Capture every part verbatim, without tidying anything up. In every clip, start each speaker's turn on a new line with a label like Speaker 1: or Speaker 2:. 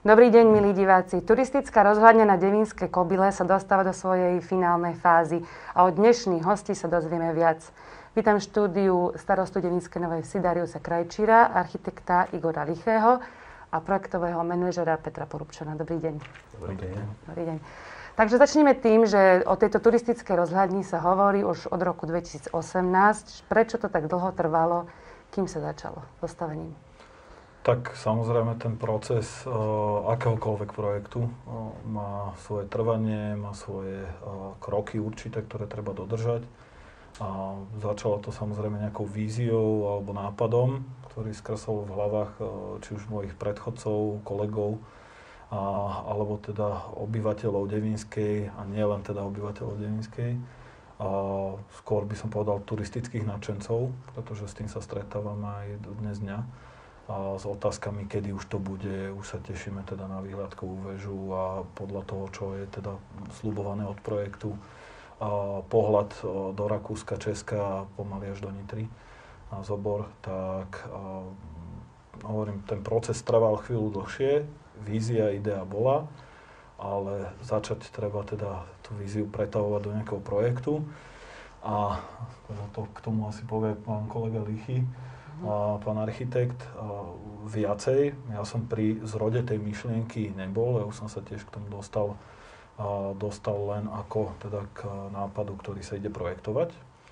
Speaker 1: Dobrý deň, milí diváci. Turistická rozhľadňa na Devínskej Kobyle sa dostáva do svojej finálnej fázy a od dnešných hostí sa dozvieme viac. Vítam v štúdiu starostu Devínskej Novej Vsi Dariusa Krajčíra, architekta Igora Lichého a projektového manažera Petra Porubčana. Dobrý deň.
Speaker 2: Dobrý deň.
Speaker 1: Dobrý deň. Takže začneme tým, že o tejto turistickej rozhľadni sa hovorí už od roku dvetisícosemnásť. Prečo to tak dlho trvalo, kým sa začalo so stavením?
Speaker 2: Tak samozrejme ten proces uh, akéhokoľvek projektu uh, má svoje trvanie, má svoje uh, kroky určité, ktoré treba dodržať. A začalo to samozrejme nejakou víziou alebo nápadom, ktorý skresol v hlavách uh, či už mojich predchodcov, kolegov, a, alebo teda obyvateľov Devínskej, a nie len teda obyvateľov Devínskej. A skôr by som povedal turistických nadšencov, pretože s tým sa stretávam aj do dnes dňa. A s otázkami, kedy už to bude, už sa tešíme teda na výhľadkovú väžu a podľa toho, čo je teda sľubované od projektu, a pohľad do Rakúska, Česka a pomaly až do Nitry a Zobor, tak a, hovorím, ten proces trval chvíľu dlhšie, vízia, idea bola, ale začať treba teda tú víziu pretavovať do nejakého projektu a to k tomu asi povie pán kolega Lichy, a pán architekt, a viacej. Ja som pri zrode tej myšlienky nebol, ja už som sa tiež k tomu dostal, a dostal len ako teda k nápadu, ktorý sa ide projektovať.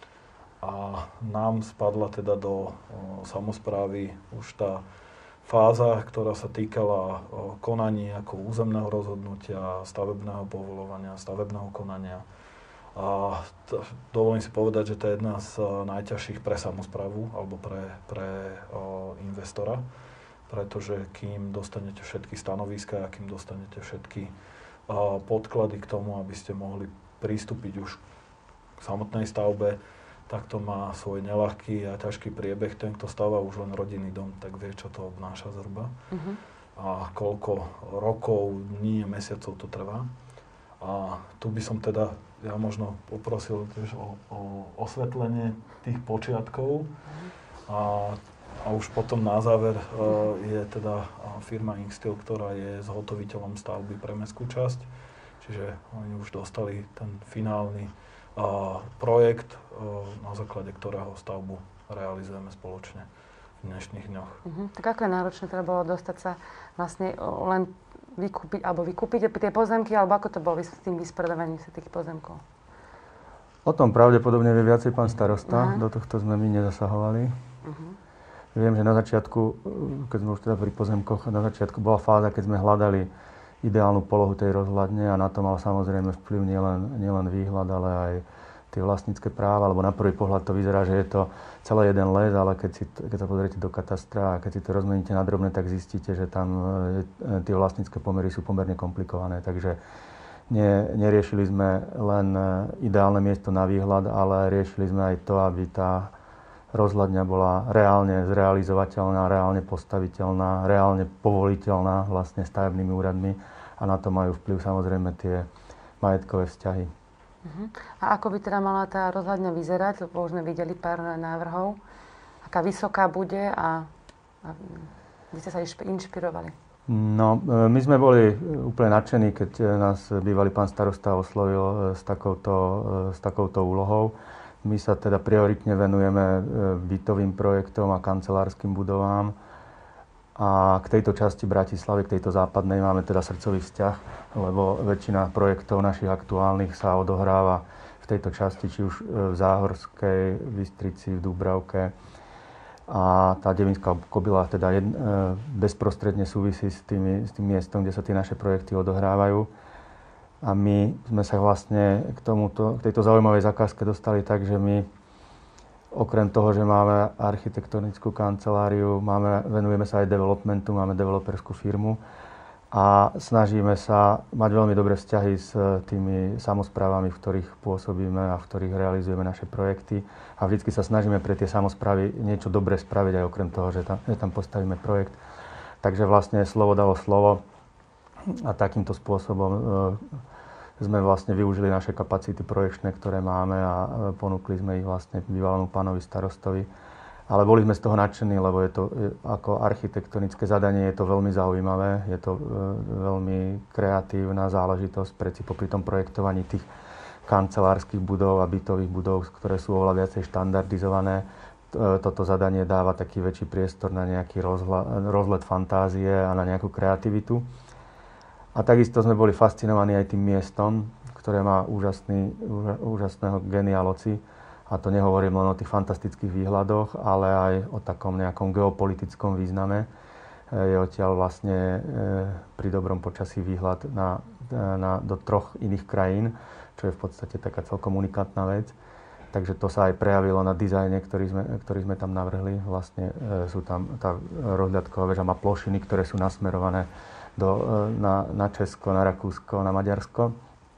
Speaker 2: A nám spadla teda do o, samosprávy už tá fáza, ktorá sa týkala o, konaní ako územného rozhodnutia, stavebného povoľovania, stavebného konania. A t- dovolím si povedať, že to je jedna z uh, najťažších pre samosprávu alebo pre, pre uh, investora, pretože kým dostanete všetky stanoviská a kým dostanete všetky uh, podklady k tomu, aby ste mohli pristúpiť už k samotnej stavbe, tak to má svoj neľahký a ťažký priebeh. Ten, kto stáva už len rodinný dom, tak vie, čo to obnáša zhruba. Uh-huh. A koľko rokov, dní, mesiacov to trvá. A tu by som teda, ja možno poprosil tiež o, o osvetlenie tých počiatkov. A, a už potom na záver uh, je teda firma Inksteel, ktorá je zhotoviteľom stavby pre mestskú časť. Čiže oni už dostali ten finálny uh, projekt, uh, na základe ktorého stavbu realizujeme spoločne v dnešných dňoch.
Speaker 1: Uh-huh. Tak ako je náročné teda bolo dostať sa vlastne len vykúpiť, alebo vykúpiť tie pozemky, alebo ako to bolo s tým vyspredovaním sa tých pozemkov?
Speaker 3: O tom pravdepodobne vie viacej pán starosta,
Speaker 1: uh-huh.
Speaker 3: do tohto sme my nezasahovali.
Speaker 1: Uh-huh.
Speaker 3: Viem, že na začiatku, keď sme už teda pri pozemkoch, na začiatku bola fáza, keď sme hľadali ideálnu polohu tej rozhľadne a na to mal samozrejme vplyv nielen, nielen výhľad, ale aj tie vlastnícke práva, lebo na prvý pohľad to vyzerá, že je to celé jeden les, ale keď, si, keď sa pozriete do katastra a keď si to rozmeníte na drobné, tak zistíte, že tam tie vlastnícke pomery sú pomerne komplikované. Takže ne, neriešili sme len ideálne miesto na výhľad, ale riešili sme aj to, aby tá rozhľadňa bola reálne zrealizovateľná, reálne postaviteľná, reálne povoliteľná vlastne stavebnými úradmi a na to majú vplyv samozrejme tie majetkové vzťahy.
Speaker 1: Uh-huh. A ako by teda mala tá rozhľadňa vyzerať? Lebo už sme videli pár návrhov. Aká vysoká bude a, a kde ste sa inšpirovali?
Speaker 3: No, my sme boli úplne nadšení, keď nás bývalý pán starosta oslovil s takouto, s takouto úlohou. My sa teda prioritne venujeme bytovým projektom a kancelárskym budovám. A k tejto časti Bratislavy, k tejto západnej, máme teda srdcový vzťah, lebo väčšina projektov našich aktuálnych sa odohráva v tejto časti, či už v Záhorskej, v Bystrici, v Dúbravke. A tá Devínska Kobyla teda jed, bezprostredne súvisí s, tými, s tým miestom, kde sa tie naše projekty odohrávajú. A my sme sa vlastne k, tomuto, k tejto zaujímavej zakázke dostali tak, že my okrem toho, že máme architektonickú kanceláriu, máme, venujeme sa aj developmentu, máme developerskú firmu a snažíme sa mať veľmi dobré vzťahy s tými samosprávami, v ktorých pôsobíme a v ktorých realizujeme naše projekty. A vždycky sa snažíme pre tie samosprávy niečo dobré spraviť aj okrem toho, že tam, že tam postavíme projekt. Takže vlastne slovo dalo slovo a takýmto spôsobom e, sme vlastne využili naše kapacity projekčné, ktoré máme a ponúkli sme ich vlastne bývalému pánovi starostovi. A Ale boli sme z toho nadšení, lebo je to je, ako architektonické zadanie je to veľmi zaujímavé, je to e, veľmi kreatívna záležitosť, preci popri tom projektovaní tých kancelárskych budov a bytových budov, ktoré sú oveľa viacej štandardizované. E, toto zadanie dáva taký väčší priestor na nejaký rozhľa, rozlet fantázie a na nejakú kreativitu. A takisto sme boli fascinovaní aj tým miestom, ktoré má úžasný, úžasného genialoci. A to nehovorím len o tých fantastických výhľadoch, ale aj o takom nejakom geopolitickom význame. Je odtiaľ vlastne pri dobrom počasí výhľad na, na, do troch iných krajín, čo je v podstate taká celkom unikátna vec. Takže to sa aj prejavilo na dizajne, ktorý sme, ktorý sme tam navrhli. Vlastne sú tam tá rozhľadková väža má plošiny, ktoré sú nasmerované do, na, na Česko, na Rakúsko, na Maďarsko.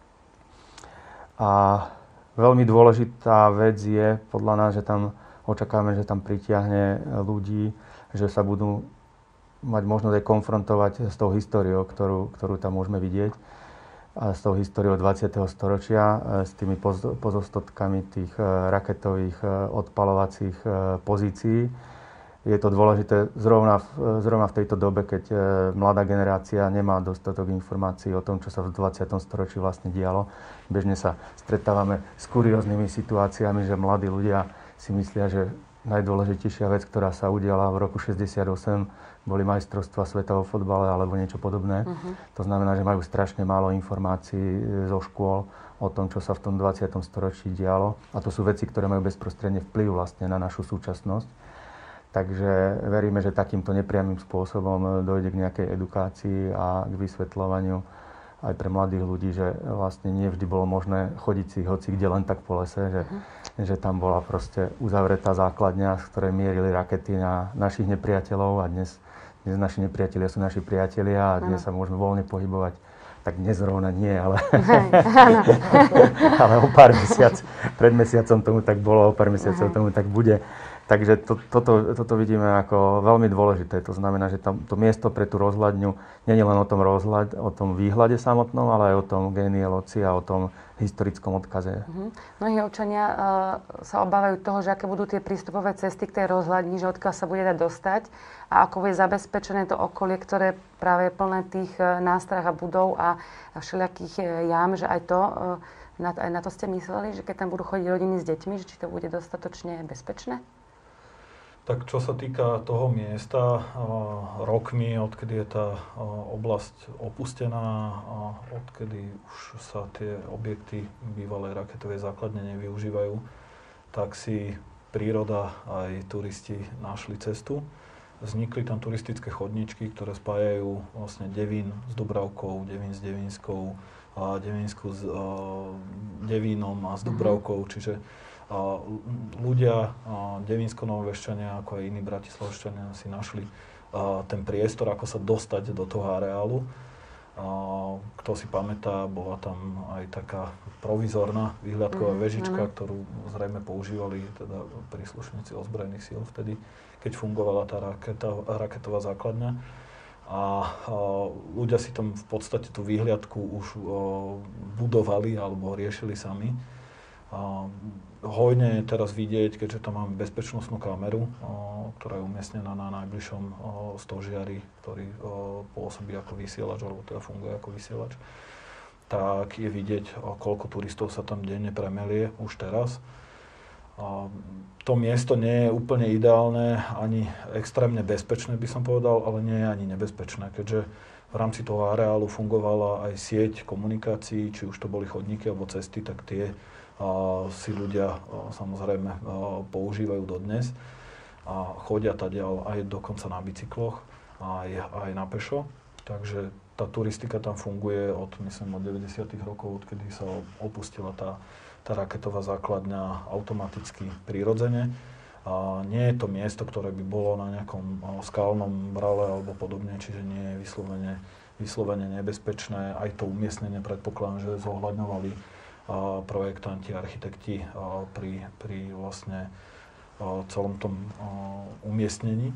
Speaker 3: A veľmi dôležitá vec je podľa nás, že tam očakávame, že tam pritiahne ľudí, že sa budú mať možnosť aj konfrontovať s tou históriou, ktorú, ktorú tam môžeme vidieť. A s tou históriou dvadsiateho storočia, s tými pozostatkami tých raketových odpaľovacích pozícií. Je to dôležité zrovna v, zrovna v tejto dobe, keď mladá generácia nemá dostatok informácií o tom, čo sa v dvadsiatom storočí vlastne dialo. Bežne sa stretávame s kurióznymi situáciami, že mladí ľudia si myslia, že najdôležitejšia vec, ktorá sa udiala v roku šesťdesiatosem, boli majstrovstvá sveta vo fotbale alebo niečo podobné. Uh-huh. To znamená, že majú strašne málo informácií zo škôl o tom, čo sa v tom dvadsiatom storočí dialo. A to sú veci, ktoré majú bezprostredne vplyv vlastne na našu súčasnosť. Takže veríme, že takýmto nepriamym spôsobom dojde k nejakej edukácii a k vysvetľovaniu aj pre mladých ľudí, že vlastne nie vždy bolo možné chodiť si hoci kde len tak po lese, že, uh-huh. že tam bola proste uzavretá základňa, z ktorej mierili rakety na našich nepriateľov a dnes, dnes naši nepriatelia sú naši priatelia a dnes uh-huh. sa môžeme voľne pohybovať. Tak dnes zrovna nie, ale, ale o pár mesiac, pred mesiacom tomu tak bolo, o pár mesiacov uh-huh. tomu tak bude. Takže to, toto, toto vidíme ako veľmi dôležité. To znamená, že tam, to miesto pre tú rozhľadňu nie je len o tom rozhľad, o tom výhľade samotnom, ale aj o tom genealócii a o tom historickom odkaze. Uh-huh.
Speaker 1: Mnohí občania uh, sa obávajú toho, že aké budú tie prístupové cesty k tej rozhľadni, že odkiaľ sa bude dať dostať a ako bude zabezpečené to okolie, ktoré práve je plné tých uh, nástrah a budov a, a všelijakých uh, jám, že aj to, uh, na, aj na to ste mysleli, že keď tam budú chodiť rodiny s deťmi, že či to bude dostatočne bezpečné?
Speaker 2: Tak čo sa týka toho miesta, rokmi, odkedy je tá oblasť opustená, odkedy už sa tie objekty bývalej raketovej základne nevyužívajú, tak si príroda aj turisti našli cestu. Vznikli tam turistické chodničky, ktoré spájajú vlastne Devín s Dubravkou, Devín s Devínskou, Devínsku s Devínom a s Dubravkou, čiže a ľudia, devínsko-novovešťania, ako aj iní bratislavšťania si našli a, ten priestor, ako sa dostať do toho areálu. A, kto si pamätá, bola tam aj taká provizorná výhľadková mm, vežička, mm. ktorú zrejme používali teda príslušníci ozbrojených síl vtedy, keď fungovala tá raketa, raketová základňa. A, a ľudia si tam v podstate tú výhľadku už o, budovali alebo riešili sami. A hojne je teraz vidieť, keďže tam máme bezpečnostnú kameru, o, ktorá je umiestnená na najbližšom o, stožiari, ktorý o, pôsobí ako vysielač, alebo teda funguje ako vysielač, tak je vidieť, o, koľko turistov sa tam denne premelie už teraz. A to miesto nie je úplne ideálne, ani extrémne bezpečné by som povedal, ale nie je ani nebezpečné, keďže v rámci toho areálu fungovala aj sieť komunikácií, či už to boli chodníky alebo cesty, tak tie a si ľudia a, samozrejme a, používajú dodnes a chodia tadiaľ aj dokonca na bicykloch, aj, aj na pešo. Takže tá turistika tam funguje od, myslím, od deväťdesiatych rokov, odkedy sa opustila tá, tá raketová základňa automaticky prirodzene. A nie je to miesto, ktoré by bolo na nejakom a, skalnom brale alebo podobne, čiže nie je vyslovene, vyslovene nebezpečné. Aj to umiestnenie predpokladám, že zohľadňovali a projektanti, architekti a pri, pri vlastne a celom tom a umiestnení.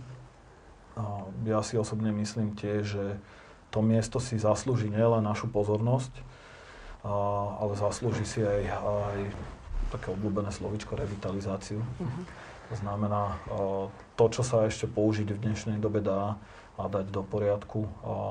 Speaker 2: A ja si osobne myslím tiež, že to miesto si zaslúži nielen našu pozornosť, a, ale zaslúži si aj, aj také obľúbené slovíčko revitalizáciu. Uh-huh. To znamená, to, čo sa ešte použiť v dnešnej dobe dá a dať do poriadku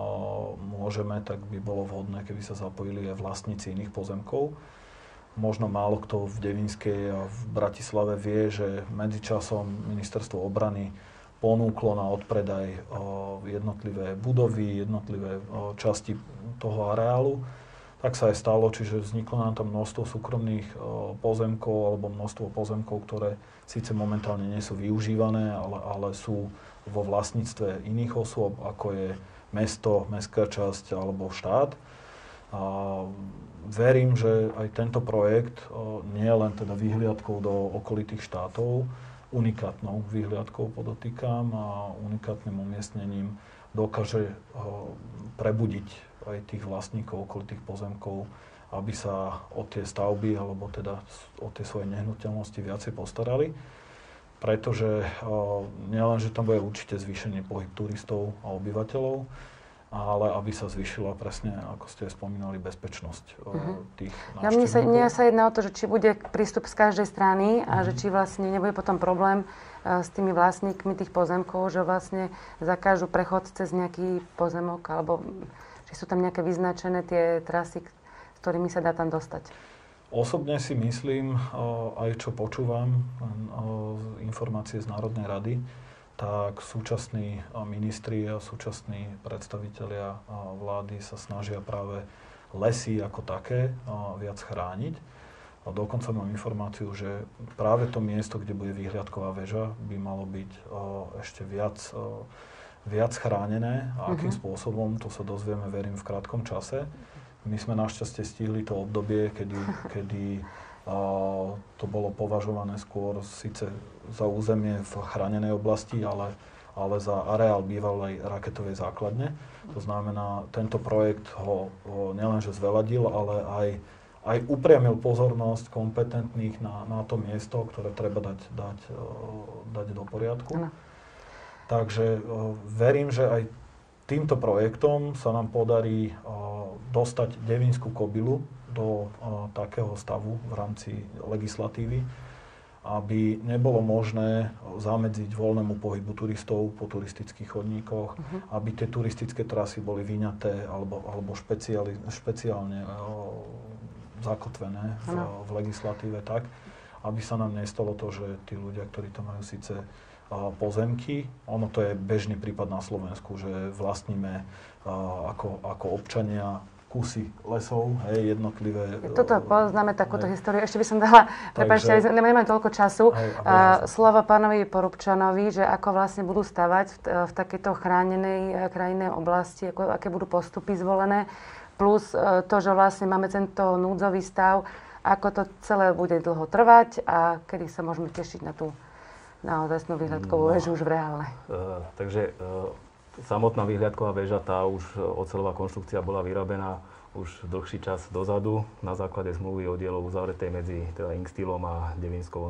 Speaker 2: môžeme, tak by bolo vhodné, keby sa zapojili aj vlastníci iných pozemkov. Možno málo kto v Devínskej a v Bratislave vie, že medzičasom Ministerstvo obrany ponúklo na odpredaj jednotlivé budovy, jednotlivé časti toho areálu. Tak sa aj stalo, čiže vzniklo nám tam množstvo súkromných pozemkov alebo množstvo pozemkov, ktoré síce momentálne nie sú využívané, ale, ale sú vo vlastníctve iných osôb, ako je mesto, mestská časť alebo štát. A verím, že aj tento projekt nie je len teda vyhliadkou do okolitých štátov, unikátnou vyhliadkou podotýkam a unikátnym umiestnením dokáže prebudiť aj tých vlastníkov okolitých pozemkov, aby sa o tie stavby alebo teda o tie svoje nehnuteľnosti viacej postarali. Pretože nielen, že tam bude určite zvýšenie pohyb turistov a obyvateľov, ale aby sa zvýšila presne, ako ste spomínali, bezpečnosť uh-huh. tých návštevníkov. Ja mne sa,
Speaker 1: mne sa jedná o to, že či bude prístup z každej strany a uh-huh. že či vlastne nebude potom problém uh, s tými vlastníkmi tých pozemkov, že vlastne zakážu prechod cez nejaký pozemok, alebo či sú tam nejaké vyznačené tie trasy, s ktorými sa dá tam dostať.
Speaker 2: Osobne si myslím, uh, aj čo počúvam, uh, informácie z Národnej rady, tak súčasní ministri a súčasní predstavitelia vlády sa snažia práve lesy ako také viac chrániť. A dokonca mám informáciu, že práve to miesto, kde bude vyhliadková väža, by malo byť ešte viac, viac chránené. A akým mm-hmm. spôsobom, to sa dozvieme, verím, v krátkom čase. My sme našťastie stihli to obdobie, kedy, kedy a to bolo považované skôr síce za územie v chránenej oblasti, ale, ale za areál bývalej raketovej základne. To znamená, tento projekt ho, ho nielenže zveladil, ale aj, aj upriamil pozornosť kompetentných na, na to miesto, ktoré treba dať, dať, dať do poriadku. No. Takže verím, že aj týmto projektom sa nám podarí dostať Devínsku kobylu do uh, takého stavu v rámci legislatívy, aby nebolo možné zamedziť voľnému pohybu turistov po turistických chodníkoch, uh-huh. aby tie turistické trasy boli vyňaté alebo, alebo špeciáli, špeciálne uh, zakotvené v, uh-huh. v legislatíve tak, aby sa nám nestalo to, že tí ľudia, ktorí tam majú síce uh, pozemky, ono to je bežný prípad na Slovensku, že vlastníme uh, ako, ako občania kusy lesov, hej, jednotlivé...
Speaker 1: Toto poznáme takúto hej. históriu. Ešte by som dala, prepáčte, nemáme toľko času, hej, uh, slovo pánovi Porubčanovi, že ako vlastne budú stavať v, v takejto chránenej krajinnej oblasti, ako, aké budú postupy zvolené, plus uh, to, že vlastne máme tento núdzový stav, ako to celé bude dlho trvať a kedy sa môžeme tešiť na tú naozajstnú výhľadkovú no, väžu už v reálne.
Speaker 4: Uh, takže... Uh, Samotná vyhliadková väža, tá už oceľová konštrukcia bola vyrobená už dlhší čas dozadu na základe zmluvy o dielo uzavretej medzi teda Inkstýlom a Devínskou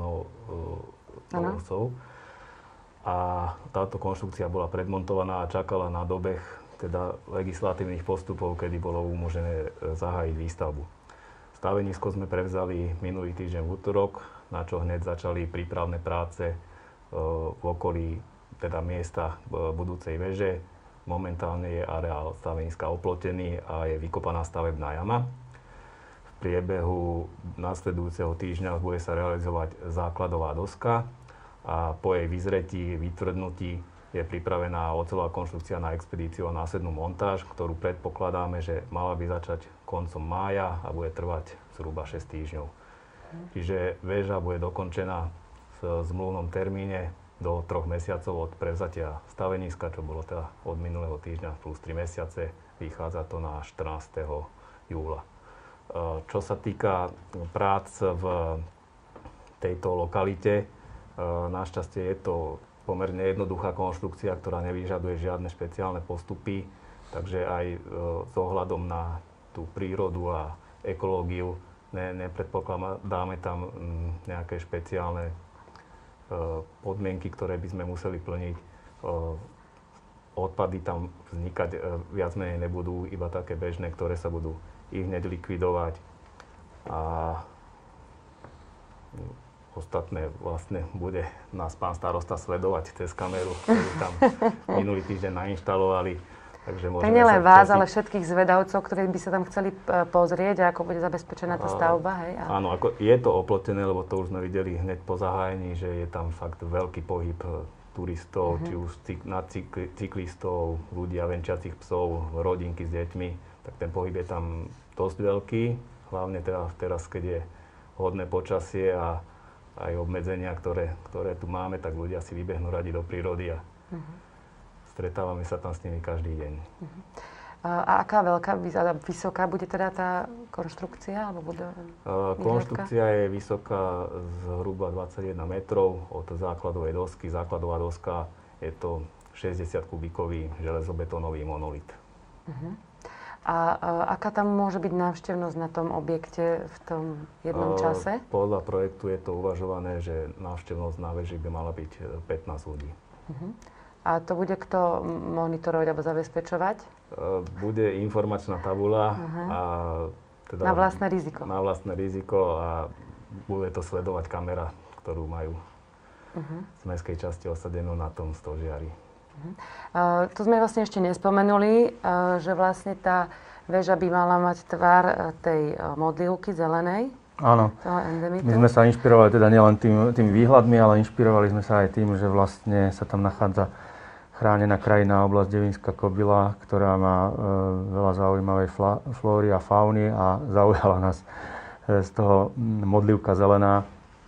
Speaker 4: Novosou. A táto konštrukcia bola predmontovaná a čakala na dobeh teda legislatívnych postupov, kedy bolo umožnené zahájiť výstavbu. Stavenisko sme prevzali minulý týždeň v útorok, na čo hneď začali prípravné práce v okolí teda miesta budúcej väže. Momentálne je areál staveniska oplotený a je vykopaná stavebná jama. V priebehu nasledujúceho týždňa bude sa realizovať základová doska a po jej vyzretí, vytvrdnutí je pripravená oceľová konštrukcia na expedíciu a následnú montáž, ktorú predpokladáme, že mala by začať koncom mája a bude trvať zhruba šesť týždňov. Čiže väža bude dokončená v zmluvnom termíne do troch mesiacov od prevzatia staveniska, čo bolo teda od minulého týždňa plus tri mesiace, vychádza to na štrnásteho júla. Čo sa týka prác v tejto lokalite, našťastie je to pomerne jednoduchá konštrukcia, ktorá nevyžaduje žiadne špeciálne postupy, takže aj s ohľadom na tú prírodu a ekológiu ne, nepredpokladáme tam nejaké špeciálne podmienky, ktoré by sme museli plniť. Odpady tam vznikať viac menej nebudú, iba také bežné, ktoré sa budú i hneď likvidovať. A Ostatné vlastne bude nás pán starosta sledovať cez kameru, ktorú tam minulý týždeň nainštalovali. Takže
Speaker 1: tak nielen vás, ale všetkých zvedavcov, ktorí by sa tam chceli pozrieť, ako bude zabezpečená tá stavba. Hej? A...
Speaker 4: Áno, ako je to oplotené, lebo to už sme videli hneď po zahájení, že je tam fakt veľký pohyb turistov, uh-huh. či už cyk, na cykli, cyklistov, ľudia, venčiacich psov, rodinky s deťmi. Tak ten pohyb je tam dosť veľký, hlavne teda teraz, keď je hodné počasie a aj obmedzenia, ktoré, ktoré tu máme, tak ľudia si vybehnú radi do prírody a uh-huh. stretávame sa tam s nimi každý deň. Uh-huh.
Speaker 1: A aká veľká, vysoká bude teda tá konštrukcia? Alebo bude
Speaker 4: uh, konštrukcia je vysoká zhruba dvadsaťjeden metrov od základovej dosky. Základová doska je to šesťdesiat kubíkový železobetónový monolit. Uh-huh.
Speaker 1: A, a aká tam môže byť návštevnosť na tom objekte v tom jednom čase?
Speaker 4: Podľa projektu je to uvažované, že návštevnosť na veži by mala byť pätnásť ľudí. Uh-huh.
Speaker 1: A to bude kto monitorovať alebo zabezpečovať?
Speaker 4: Bude informačná tabuľa. Uh-huh. A teda
Speaker 1: na vlastné riziko?
Speaker 4: Na vlastné riziko a bude to sledovať kamera, ktorú majú uh-huh. z mestskej časti osadenú na tom stožiari.
Speaker 1: Uh-huh. Uh, tu sme vlastne ešte nespomenuli, uh, že vlastne tá väža by mala mať tvar uh, tej uh, modlivky zelenej.
Speaker 3: Áno. My sme sa inšpirovali teda nielen tým, tými výhľadmi, ale inšpirovali sme sa aj tým, že vlastne sa tam nachádza chránená krajinná oblasť Devínska Kobila, ktorá má uh, veľa zaujímavej fla, flóry a fauny a zaujala nás uh, z toho modlivka zelená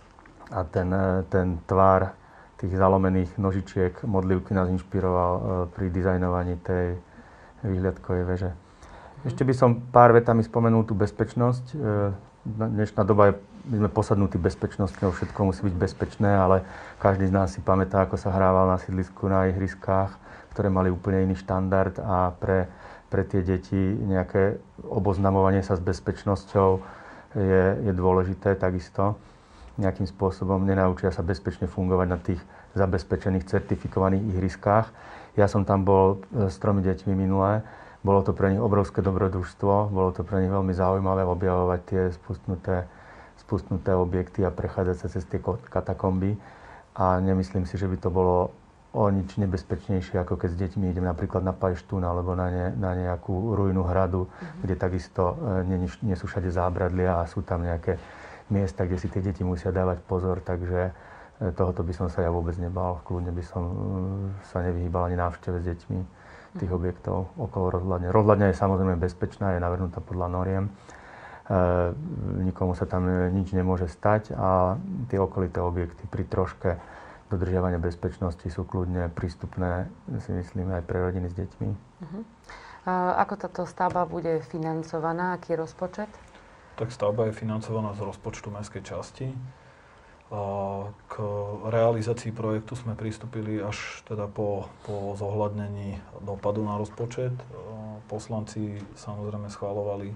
Speaker 3: a ten, uh, ten tvar tých zalomených nožičiek modlivky nás inšpiroval uh, pri dizajnovaní tej výhľadkovej veže. Ešte by som pár vetami spomenul tú bezpečnosť. Uh, dnešná doba je, my sme posadnutí bezpečnosťou, všetko musí byť bezpečné, ale každý z nás si pamätá, ako sa hrával na sídlisku, na ihriskách, ktoré mali úplne iný štandard a pre, pre tie deti nejaké oboznamovanie sa s bezpečnosťou je, je dôležité takisto. Nejakým spôsobom nenaučia sa bezpečne fungovať na tých zabezpečených, certifikovaných ihriskách. Ja som tam bol s tromi deťmi minulé. Bolo to pre nich obrovské dobrodružstvo, bolo to pre nich veľmi zaujímavé objavovať tie spustnuté, spustnuté objekty a prechádzať sa cez tie katakomby. A nemyslím si, že by to bolo o nič nebezpečnejšie, ako keď s deťmi idem napríklad na Pajštún alebo na, ne, na nejakú ruinu hradu, mm-hmm. kde takisto nie, nie sú všade zábradlia a sú tam nejaké miesta, kde si tie deti musia dávať pozor, takže tohoto by som sa ja vôbec nebal. Kľudne by som sa nevyhýbal ani návšteve s deťmi tých objektov okolo rozhľadne. Rozhľadňa je samozrejme bezpečná, je navrhnutá podľa noriem. E, nikomu sa tam nič nemôže stať a tie okolité objekty pri troške dodržiavania bezpečnosti sú kľudne prístupné, si myslím, aj pre rodiny s deťmi. Uh-huh.
Speaker 1: A ako táto stavba bude financovaná? Aký je rozpočet?
Speaker 2: Tak stavba je financovaná z rozpočtu mestskej časti. K realizácii projektu sme pristúpili až teda po, po zohľadnení dopadu na rozpočet. Poslanci samozrejme schváľovali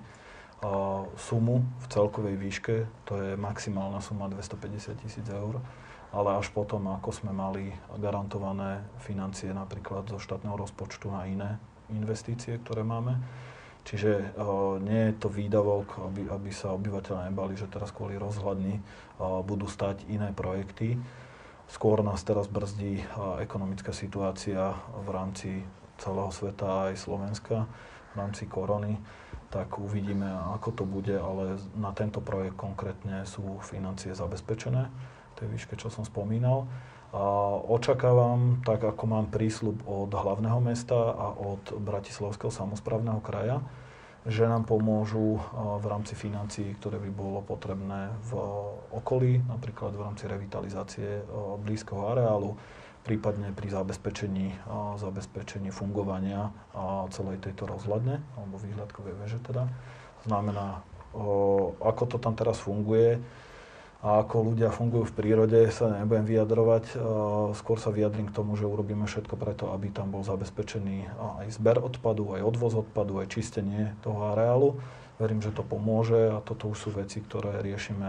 Speaker 2: sumu v celkovej výške, to je maximálna suma dvestopäťdesiat tisíc eur, ale až potom, ako sme mali garantované financie napríklad zo štátneho rozpočtu na iné investície, ktoré máme. Čiže uh, nie je to výdavok, aby, aby sa obyvateľe nebali, že teraz kvôli rozhľadni uh, budú stať iné projekty. Skôr nás teraz brzdí uh, ekonomická situácia v rámci celého sveta aj Slovenska, v rámci korony. Tak uvidíme, ako to bude, ale na tento projekt konkrétne sú financie zabezpečené, v tej výške, čo som spomínal. A očakávam, tak ako mám prísľub od hlavného mesta a od Bratislavského samosprávneho kraja, že nám pomôžu v rámci financií, ktoré by bolo potrebné v okolí, napríklad v rámci revitalizácie blízkeho areálu, prípadne pri zabezpečení, zabezpečení fungovania celej tejto rozhľadne, alebo výhľadkovej veže teda. Znamená, ako to tam teraz funguje, a ako ľudia fungujú v prírode, sa nebudem vyjadrovať. Skôr sa vyjadrím k tomu, že urobíme všetko preto, aby tam bol zabezpečený aj zber odpadu, aj odvoz odpadu, aj čistenie toho areálu. Verím, že to pomôže a toto už sú veci, ktoré riešime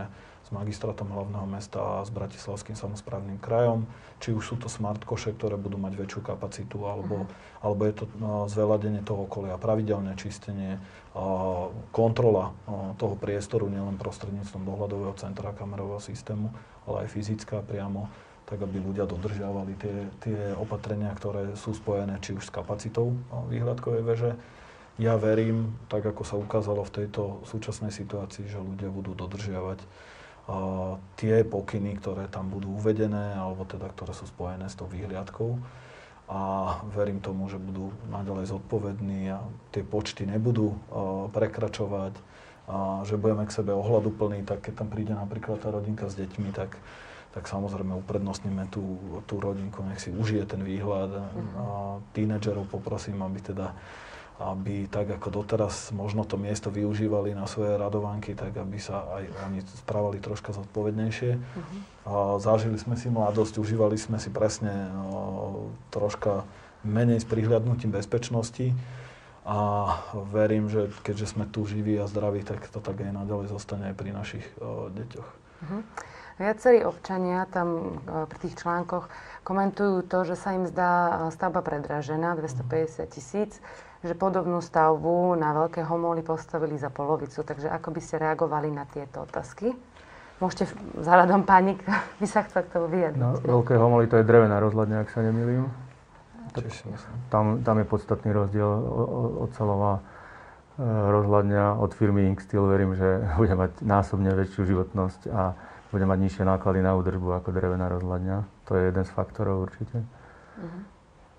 Speaker 2: s magistrátom hlavného mesta a s Bratislavským samosprávnym krajom. Či už sú to smart koše, ktoré budú mať väčšiu kapacitu, alebo, uh-huh. alebo je to no, zveľadenie toho okolia, pravidelné čistenie, uh, kontrola uh, toho priestoru, nielen prostredníctvom dohľadového centra, kamerového systému, ale aj fyzická priamo, tak aby ľudia dodržiavali tie, tie opatrenia, ktoré sú spojené či už s kapacitou uh, výhľadkovej veže. Ja verím, tak ako sa ukázalo v tejto súčasnej situácii, že ľudia budú dodržiavať uh, tie pokyny, ktoré tam budú uvedené, alebo teda, ktoré sú spojené s tou výhliadkou. A verím tomu, že budú naďalej zodpovední a tie počty nebudú uh, prekračovať, a že budeme k sebe ohľaduplní, tak keď tam príde napríklad tá rodinka s deťmi, tak, tak samozrejme uprednostníme tú, tú rodinku, nech si užije ten výhľad. Mm-hmm. A tínedžerov poprosím, aby teda aby tak ako doteraz možno to miesto využívali na svoje radovanky, tak aby sa aj oni správali troška zodpovednejšie. Uh-huh. A zažili sme si mladosť, užívali sme si presne no, troška menej s prihľadnutím bezpečnosti a verím, že keďže sme tu živí a zdraví, tak to tak aj naďalej zostane aj pri našich o, deťoch. Uh-huh.
Speaker 1: Viacerí občania tam o, pri tých článkoch komentujú to, že sa im zdá stavba predražená, dvestopäťdesiat tisíc, že podobnú stavbu na Veľké Homoly postavili za polovicu. Takže ako by ste reagovali na tieto otázky? Môžete vzhľadom pani, by sa chcel k tomu vyjadriť.
Speaker 3: No, Veľké Homoly to je drevená rozhľadňa, ak sa nemýlim. Tam, tam je podstatný rozdiel. Oceľová rozhľadňa od firmy Inksteel, verím, že bude mať násobne väčšiu životnosť a bude mať nižšie náklady na údržbu ako drevená rozhľadňa. To je jeden z faktorov určite. Uh-huh.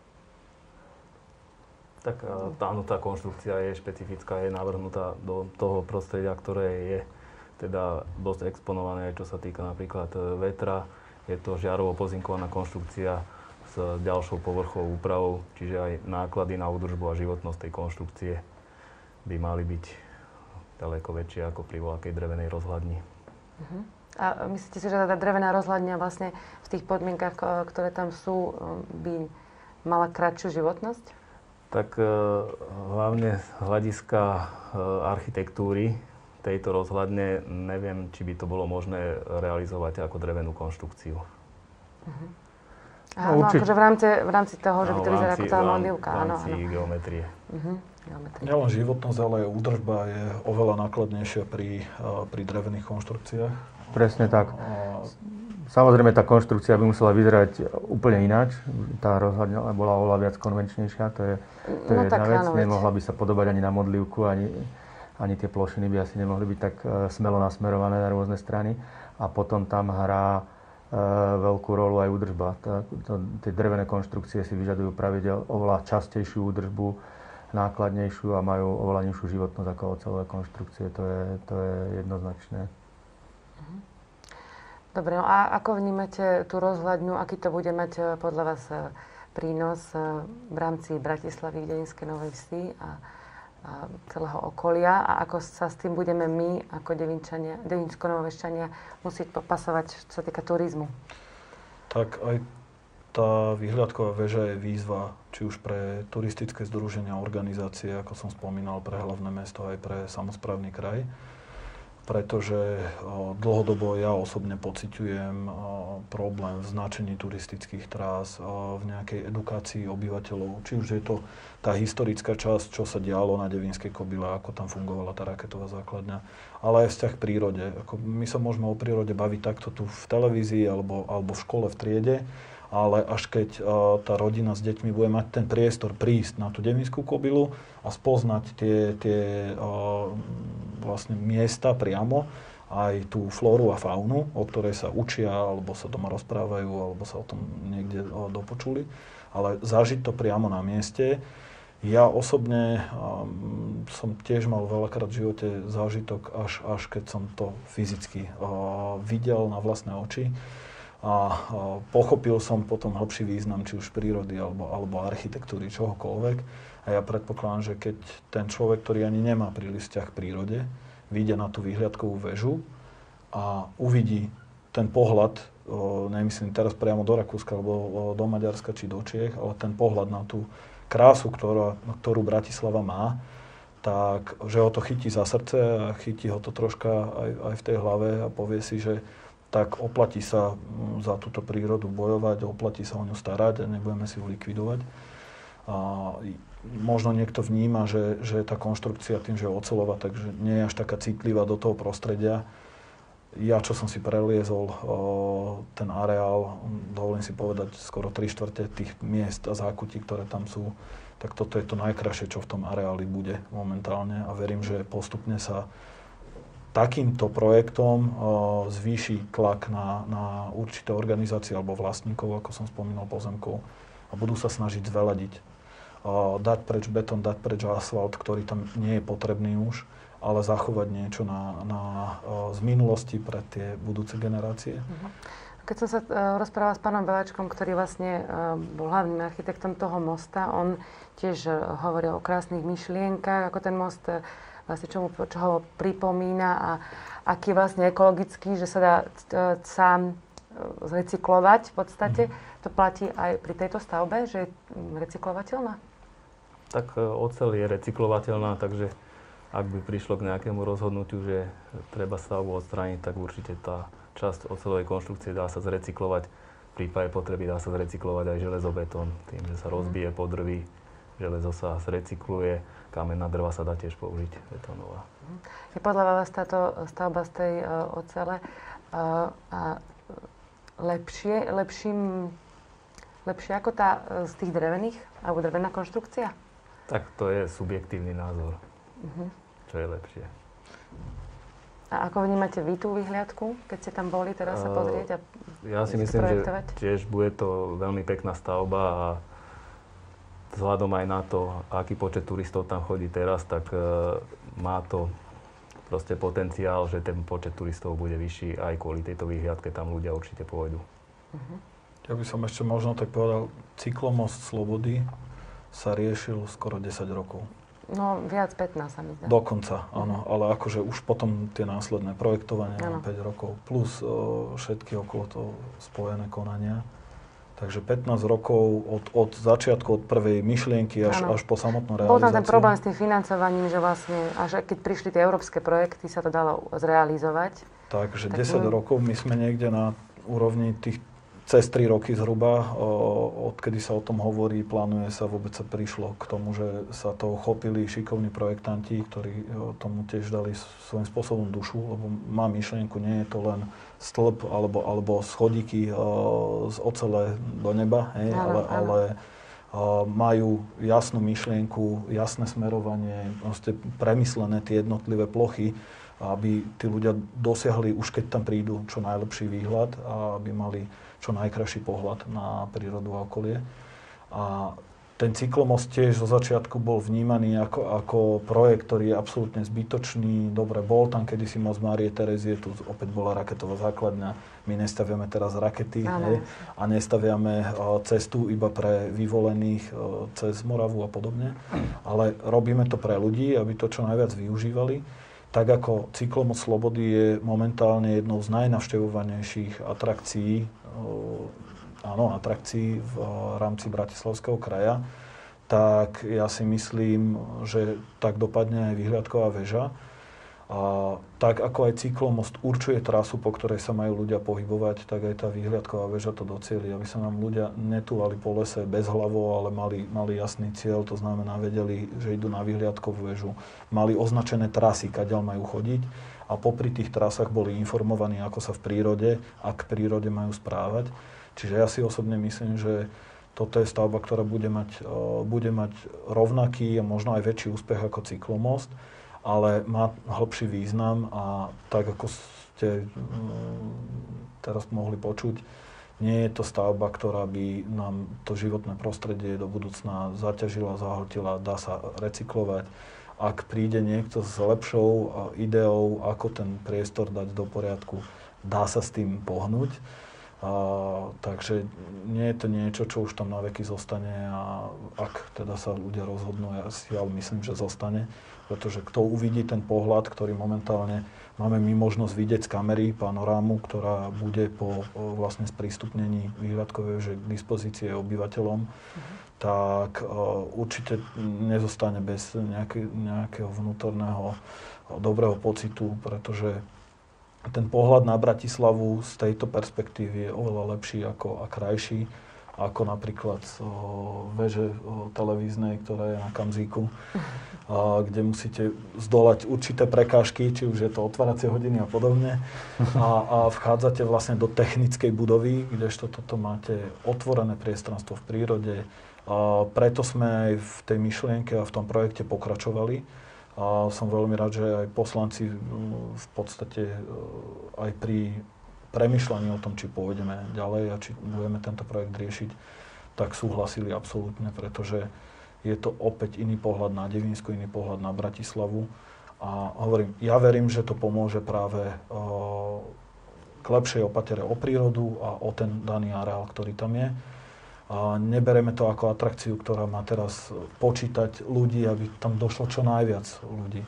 Speaker 4: Tak áno, tá konštrukcia je špecifická, je navrhnutá do toho prostredia, ktoré je teda dosť exponované, čo sa týka napríklad vetra. Je to žiarovo pozinkovaná konštrukcia s ďalšou povrchovou úpravou, čiže aj náklady na údržbu a životnosť tej konštrukcie by mali byť ďaleko väčšie ako pri voľakej drevenej rozhľadni.
Speaker 1: Uh-huh. A myslíte si, že tá drevená rozhľadňa vlastne v tých podmienkach, ktoré tam sú, by mala kratšiu životnosť?
Speaker 4: Tak hlavne z hľadiska architektúry tejto rozhľadne neviem, či by to bolo možné realizovať ako drevenú konštrukciu.
Speaker 1: Uh-huh. Aha, no, no akože v rámci, v rámci toho, že by to vyzerá ako tá modlivka.
Speaker 4: V rámci áno, áno. geometrie.
Speaker 1: Uh-huh. geometrie.
Speaker 2: Nielen životnosť, ale aj údržba je oveľa nákladnejšia pri, pri drevených konštrukciách.
Speaker 3: Presne tak. Samozrejme, tá konštrukcia by musela vyzerať úplne ináč. Tá rozhľadňa bola oveľa viac konvenčnejšia. To je, to je no, jedna vec. Áno, nemohla by sa podobať ani na modlivku, ani, ani tie plošiny by asi nemohli byť tak uh, smelo nasmerované na rôzne strany. A potom tam hrá uh, veľkú rolu aj údržba. Tá, to, tie drevené konštrukcie si vyžadujú pravidel oveľa častejšiu údržbu, nákladnejšiu a majú oveľa nižšiu životnosť ako oceľové konštrukcie. To je, to je jednoznačné.
Speaker 1: Uh-huh. Dobre, no a ako vnímate tú rozhľadňu, aký to bude mať podľa vás prínos v rámci Bratislavy, Devinskej Novej Vsi a, a celého okolia a ako sa s tým budeme my, ako Devinčania, Devinsko-Novovešťania, musieť popasovať, čo sa týka turizmu?
Speaker 2: Tak aj tá výhľadková väža je výzva, či už pre turistické združenia, organizácie, ako som spomínal, pre hlavné mesto aj pre samosprávny kraj. Pretože o, dlhodobo ja osobne pociťujem o, problém v značení turistických trás, o, v nejakej edukácii obyvateľov. Či už je to tá historická časť, čo sa dialo na Devínskej Kobyle, ako tam fungovala tá raketová základňa, ale aj vzťah k prírode. Ako my sa môžeme o prírode baviť takto tu v televízii alebo, alebo v škole, v triede, ale až keď uh, tá rodina s deťmi bude mať ten priestor prísť na tú Devinskú Kobylu a spoznať tie, tie uh, vlastne miesta priamo, aj tú flóru a faunu, o ktorej sa učia, alebo sa doma rozprávajú, alebo sa o tom niekde uh, dopočuli, ale zažiť to priamo na mieste. Ja osobne um, som tiež mal veľakrát v živote zážitok, až, až keď som to fyzicky uh, videl na vlastné oči. A pochopil som potom hlbší význam, či už prírody, alebo, alebo architektúry, čohokoľvek. A ja predpokladám, že keď ten človek, ktorý ani nemá príliš vzťah k prírode, vyjde na tú výhľadkovú väžu a uvidí ten pohľad, o, nemyslím teraz priamo do Rakúska, alebo o, do Maďarska, či do Čiech, ale ten pohľad na tú krásu, ktorá, ktorú Bratislava má, tak že ho to chytí za srdce a chytí ho to troška aj, aj v tej hlave a povie si, že tak oplatí sa za túto prírodu bojovať, oplatí sa o ňu starať a nebudeme si ju likvidovať. A možno niekto vníma, že, že tá konštrukcia tým, že je oceľová, takže nie je až taká citlivá do toho prostredia. Ja, čo som si preliezol o, ten areál, dovolím si povedať skoro tri štvrte tých miest a zákutí, ktoré tam sú, tak toto je to najkrajšie, čo v tom areáli bude momentálne a verím, že postupne sa takýmto projektom o, zvýši tlak na, na určité organizácie alebo vlastníkov, ako som spomínal, pozemkov a budú sa snažiť zveladiť. O, dať preč betón, dať preč asfalt, ktorý tam nie je potrebný už, ale zachovať niečo na, na, o, z minulosti pre tie budúce generácie.
Speaker 1: Keď som sa uh, rozprávala s pánom Beláčkom, ktorý vlastne uh, bol hlavným architektom toho mosta, on tiež uh, hovoril o krásnych myšlienkach, ako ten most uh, vlastne čo, mu, čo ho pripomína a aký je vlastne ekologický, že sa dá uh, sám uh, zrecyklovať v podstate. Mm. To platí aj pri tejto stavbe, že je recyklovateľná?
Speaker 4: Tak uh, oceľ je recyklovateľná, takže ak by prišlo k nejakému rozhodnutiu, že treba stavbu odstrániť, tak určite tá časť oceľovej konštrukcie dá sa zrecyklovať. V prípade potreby dá sa zrecyklovať aj železobetón, tým, že sa rozbije, podrví, železo sa zrecykluje, kamenná drva sa dá tiež použiť, betónová.
Speaker 1: Je podľa vás táto stavba z tej uh, ocele uh, a lepšie, lepším, lepšie ako tá z tých drevených, alebo drevená konštrukcia?
Speaker 4: Tak to je subjektívny názor,
Speaker 1: uh-huh.
Speaker 4: čo je lepšie.
Speaker 1: A ako vnímate vy tú vyhliadku, keď ste tam boli teraz sa pozrieť a
Speaker 4: ja si myslím, že tiež bude to veľmi pekná stavba a vzhľadom aj na to, aký počet turistov tam chodí teraz, tak uh, má to proste potenciál, že ten počet turistov bude vyšší aj kvôli tejto vyhliadke, tam ľudia určite pôjdu.
Speaker 1: Uh-huh.
Speaker 2: Ja by som ešte možno tak povedal, cyklomost Slobody sa riešil skoro desať rokov.
Speaker 1: No, viac pätnásť sa mi zdá.
Speaker 2: Dokonca, áno. Ale akože už potom tie následné projektovania na päť rokov, plus o, všetky okolo toho spojené konania. Takže pätnásť rokov od, od začiatku, od prvej myšlienky až, až po samotnú realizáciu.
Speaker 1: Bol tam ten problém s tým financovaním, že vlastne až keď prišli tie európske projekty, sa to dalo zrealizovať.
Speaker 2: Takže
Speaker 1: tak
Speaker 2: desať
Speaker 1: my...
Speaker 2: rokov my sme niekde na úrovni tých cez tri roky zhruba, odkedy sa o tom hovorí, plánuje sa, vôbec sa prišlo k tomu, že sa toho chopili šikovní projektanti, ktorí tomu tiež dali svojím spôsobom dušu, lebo má myšlienku, nie je to len stĺp alebo, alebo schodíky z ocele do neba, hej, áno, ale, áno. ale majú jasnú myšlienku, jasné smerovanie, proste premyslené tie jednotlivé plochy, aby tí ľudia dosiahli, už keď tam prídu, čo najlepší výhľad a aby mali čo najkrajší pohľad na prírodu a okolie. A ten cyklomost tiež zo začiatku bol vnímaný ako, ako projekt, ktorý je absolútne zbytočný. Dobre, bol tam kedysi most Márie Terezie, tu opäť bola raketová základňa. My nestaviame teraz rakety, hej, a nestaviame uh, cestu iba pre vyvolených uh, cez Moravu a podobne. Ale robíme to pre ľudí, aby to čo najviac využívali. Tak ako cyklomost Slobody je momentálne jednou z najnavštevovanejších atrakcií, áno, atrakcií v rámci Bratislavského kraja, tak ja si myslím, že tak dopadne aj vyhliadková väža. A tak ako aj cyklomost určuje trasu, po ktorej sa majú ľudia pohybovať, tak aj tá vyhliadková väža to docieli, aby sa nám ľudia netúlali po lese bezhlavo, ale mali, mali jasný cieľ, to znamená, vedeli, že idú na vyhliadkovú väžu, mali označené trasy, kadiaľ majú chodiť a popri tých trasách boli informovaní, ako sa v prírode a k prírode majú správať. Čiže ja si osobne myslím, že toto je stavba, ktorá bude mať, bude mať rovnaký a možno aj väčší úspech ako cyklomost, ale má hĺbší význam a tak, ako ste teraz mohli počuť, nie je to stavba, ktorá by nám to životné prostredie do budúcna zaťažila, zahltila, dá sa recyklovať. Ak príde niekto s lepšou ideou, ako ten priestor dať do poriadku, dá sa s tým pohnúť. A, takže nie je to niečo, čo už tam na veky zostane a ak teda sa ľudia rozhodnú, ja si ale myslím, že zostane, pretože kto uvidí ten pohľad, ktorý momentálne máme my možnosť vidieť z kamery, panorámu, ktorá bude po vlastne sprístupnení výhľadkovej že k dispozície obyvateľom, mm-hmm. tak uh, určite nezostane bez nejaký, nejakého vnútorného dobrého pocitu, pretože ten pohľad na Bratislavu z tejto perspektívy je oveľa lepší ako, a krajší ako napríklad o, veže o, televíznej, ktorá je na Kamzíku, a, kde musíte zdolať určité prekážky, či už je to otváracie hodiny a podobne. A, a vchádzate vlastne do technickej budovy, kdežto toto máte otvorené priestranstvo v prírode. A preto sme aj v tej myšlienke a v tom projekte pokračovali. A som veľmi rád, že aj poslanci v podstate aj pri premýšľaní o tom, či pôjdeme ďalej a či budeme tento projekt riešiť, tak súhlasili absolútne, pretože je to opäť iný pohľad na Devínsku, iný pohľad na Bratislavu. A hovorím, ja verím, že to pomôže práve k lepšej opatere o prírodu a o ten daný areál, ktorý tam je. A nebereme to ako atrakciu, ktorá má teraz počítať ľudí, aby tam došlo čo najviac ľudí.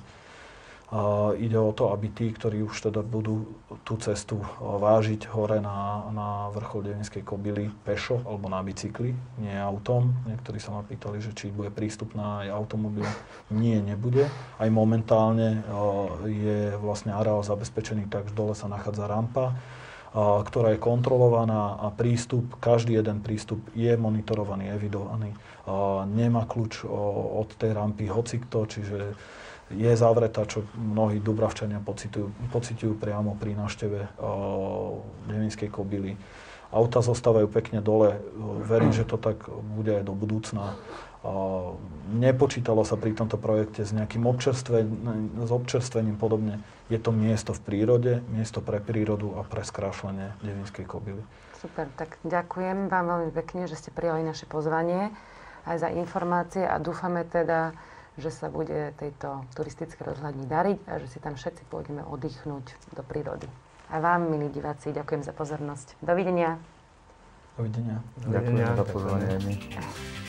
Speaker 2: A ide o to, aby tí, ktorí už teda budú tú cestu vážiť hore na, na vrchol Devínskej Kobily pešo alebo na bicykli, nie autom. Niektorí sa ma pýtali, že či bude prístupná aj automobil. Nie, nebude. Aj momentálne je vlastne areál zabezpečený tak, že dole sa nachádza rampa, a, ktorá je kontrolovaná a prístup, každý jeden prístup je monitorovaný, evidovaný. A, nemá kľúč o, od tej rampy hocikto, čiže je zavretá, čo mnohí Dubravčania pociťujú, pociťujú priamo pri návšteve Devínskej Kobily. Auta zostávajú pekne dole, verím, že to tak bude aj do budúcna. A, nepočítalo sa pri tomto projekte s nejakým občerstvením, s občerstvením podobne. Je to miesto v prírode, miesto pre prírodu a pre skrášlenie Devínskej Kobily.
Speaker 1: Super, tak ďakujem vám veľmi pekne, že ste prijali naše pozvanie aj za informácie a dúfame teda, že sa bude tejto turistickej rozhľadni dariť a že si tam všetci pôjdeme oddychnúť do prírody. A vám, milí diváci, ďakujem za pozornosť. Dovidenia.
Speaker 2: Dovidenia.
Speaker 3: Ďakujem za pozvanie.